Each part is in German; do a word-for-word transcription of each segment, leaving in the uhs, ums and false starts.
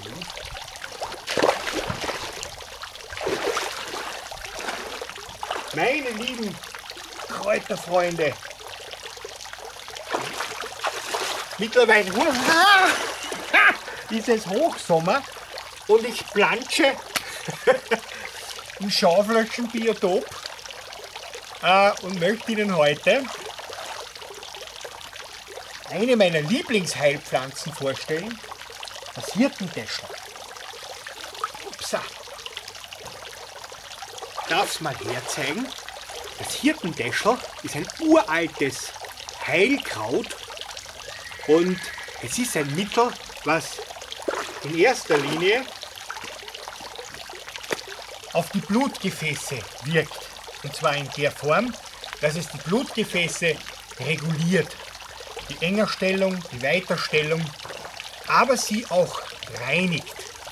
Meine lieben Kräuterfreunde, mittlerweile ist es Hochsommer und ich plansche im Schauflöschenbiotop äh, und möchte Ihnen heute eine meiner Lieblingsheilpflanzen vorstellen, das Hirtentäschel. Upsa. Darf es mal herzeigen? Das Hirtentäschel ist ein uraltes Heilkraut und es ist ein Mittel, was in erster Linie auf die Blutgefäße wirkt. Und zwar in der Form, dass es die Blutgefäße reguliert. Die Engerstellung, die Weiterstellung, aber sie auch reinigt.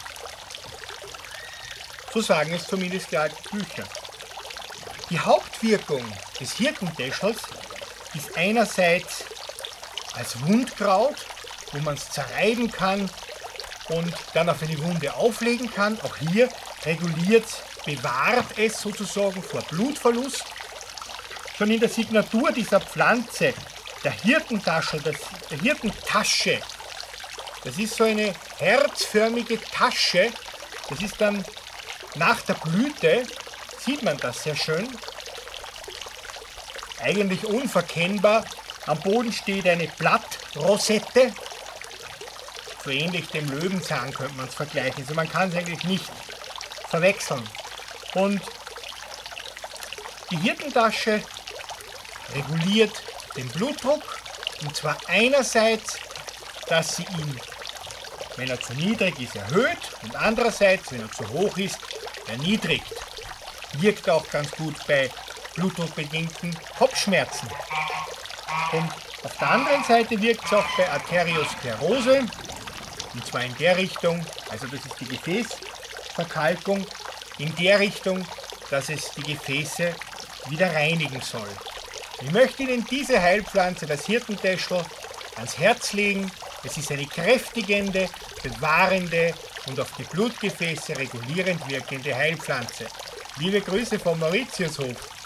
So sagen es zumindest die alten Bücher. Die Hauptwirkung des Hirtentäschels ist einerseits als Wundkraut, wo man es zerreiben kann und dann auf eine Wunde auflegen kann. Auch hier reguliert es, bewahrt es sozusagen vor Blutverlust. Schon in der Signatur dieser Pflanze, der Hirtentasche, das, der Hirtentasche, das ist so eine herzförmige Tasche, das ist dann nach der Blüte, sieht man das sehr schön, eigentlich unverkennbar. Am Boden steht eine Blattrosette, so ähnlich dem Löwenzahn könnte man es vergleichen, also man kann es eigentlich nicht verwechseln. Und die Hirtentasche reguliert den Blutdruck, und zwar einerseits, dass sie ihn, wenn er zu niedrig ist, erhöht und andererseits, wenn er zu hoch ist, erniedrigt. Wirkt auch ganz gut bei blutdruckbedingten Kopfschmerzen. Und auf der anderen Seite wirkt es auch bei Arteriosklerose, und zwar in der Richtung, also das ist die Gefäßverkalkung, in der Richtung, dass es die Gefäße wieder reinigen soll. Ich möchte Ihnen diese Heilpflanze, das Hirtentäschel, ans Herz legen. Es ist eine kräftigende, bewahrende und auf die Blutgefäße regulierend wirkende Heilpflanze. Liebe Grüße vom Mauritiushof.